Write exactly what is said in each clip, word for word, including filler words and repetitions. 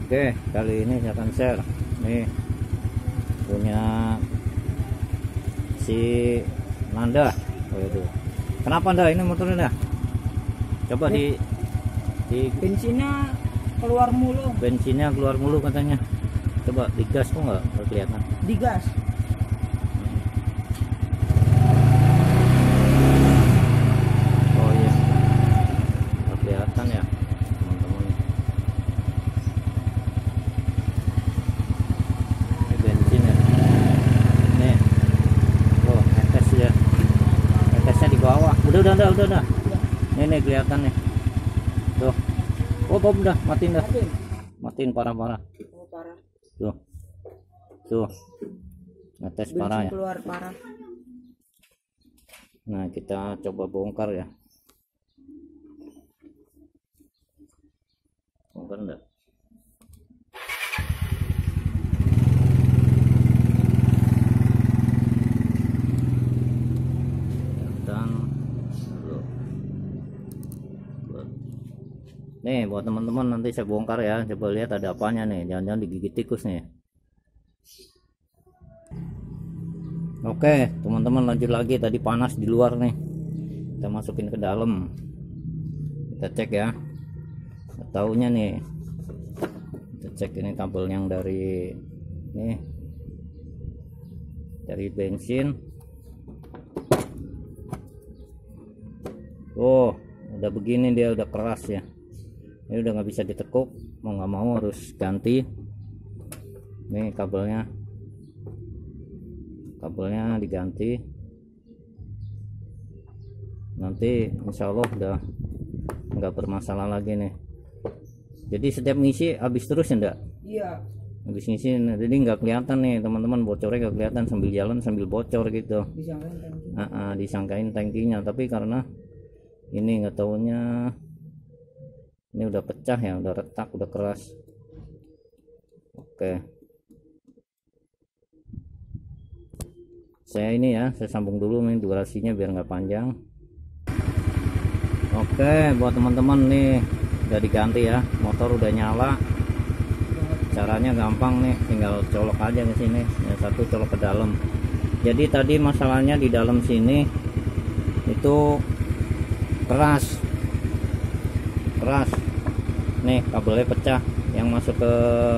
Oke, kali ini saya akan share nih punya si Nanda. Waduh, kenapa Nanda ini motornya dah? Coba di di bensinnya keluar mulu. Bensinnya keluar mulu katanya. Coba digas kok nggak nggak kelihatan. Digas. Oh iya, nggak kelihatan ya teman-teman. Ini bensin ya. Nih, oh etes ya. Etesnya di bawah. Udah udah udah udah. udah. Ini nih kelihatan nih. Tuh. Oh, bom dah, matiin dah. Matiin. Matiin parah-parah. Oh, parah. Tuh. Tuh. Ngetes Bensin parah ya. keluar parah. Nah, kita coba bongkar ya. Bongkar enggak? Dan nih buat teman-teman nanti saya bongkar ya. Coba lihat ada apanya nih. Jangan-jangan digigit tikus nih. Oke teman-teman, lanjut lagi. Tadi panas di luar nih, kita masukin ke dalam, kita cek ya. Taunya nih kita cek ini kabel yang dari nih dari bensin. Oh udah begini, dia udah keras ya. Ini udah nggak bisa ditekuk, mau nggak mau harus ganti. Nih kabelnya kabelnya diganti. Nanti insya Allah udah nggak bermasalah lagi nih. Jadi setiap ngisi habis terus ya enggak? Iya. Habis ngisi, jadi nggak kelihatan nih teman-teman, bocornya nggak kelihatan, sambil jalan sambil bocor gitu. Disangkain tangki. Uh -uh, disangkain tangkinya, tapi karena ini nggak taunya ini udah pecah ya, udah retak, udah keras. Oke, saya ini ya, saya sambung dulu nih durasinya biar nggak panjang. Oke, buat teman-teman nih udah diganti ya, motor udah nyala. Caranya gampang nih, tinggal colok aja ke sini. Yang satu colok ke dalam. Jadi tadi masalahnya di dalam sini itu keras, keras. Nih kabelnya pecah, yang masuk ke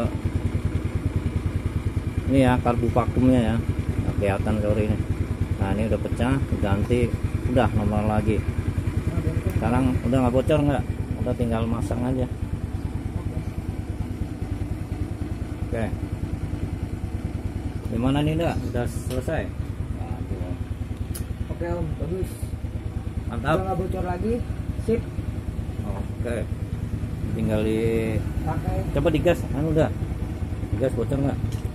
ini ya karbu vakumnya ya. Nggak kelihatan sorry ini. Nah ini udah pecah, ganti, udah normal lagi. Sekarang udah nggak bocor, nggak, udah tinggal masang aja. Oke, gimana nih udah udah selesai? Aduh. Oke om, bagus. Mantap. Udah nggak bocor lagi, sip. Oke, tinggal di Pakai. coba digas, anu udah digas bocor nggak?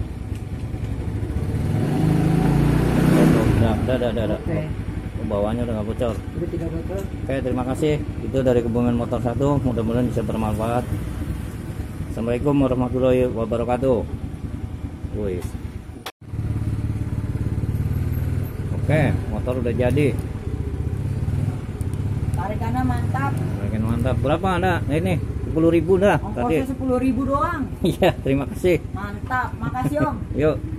Udah, udah, udah, udah, udah. Oke. Oh, bawahnya udah nggak bocor. Udah tidak bocor. Oke, terima kasih. Itu dari Kebumen Motor satu. Mudah-mudahan bisa bermanfaat. Assalamualaikum warahmatullahi wabarakatuh. Wih. Oke, motor udah jadi. Tarikannya mantap. Makin mantap. Berapa Anda? Nah, ini sepuluh ribu dah tadi. Ongkosnya sepuluh ribu doang. Iya, terima kasih. Mantap, makasih om. Yuk.